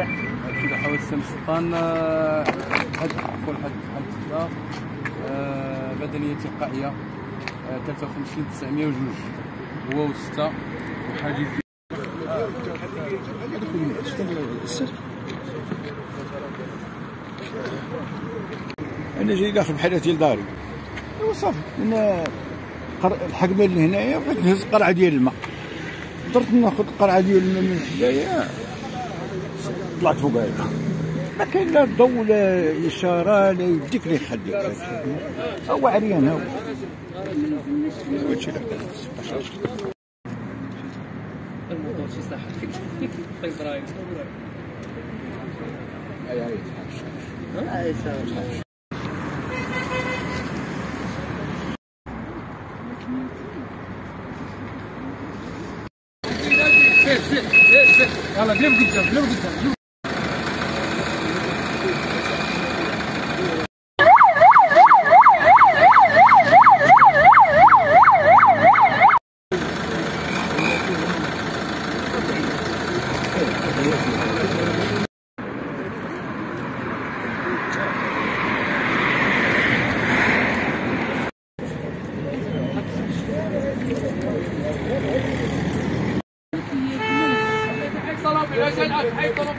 في حوالي سن سلطان حد بدنيه تلقائيه 53 902 هو و6 وحديث. انا جاي داخل بحال ديال داري وصافي من الحقبه اللي هنايا بغيت نهز قرعه ديال الماء، درت ناخذ قرعه ديال الماء من حدايا طلعت فوق هذا، ما كاين لا ضوء لا اشاره لا يديك لا يخليك، هو عريان هو هادشي اللي الموضوع شي صح فيك طيب رايك اي سير يلا قلب قدام طلب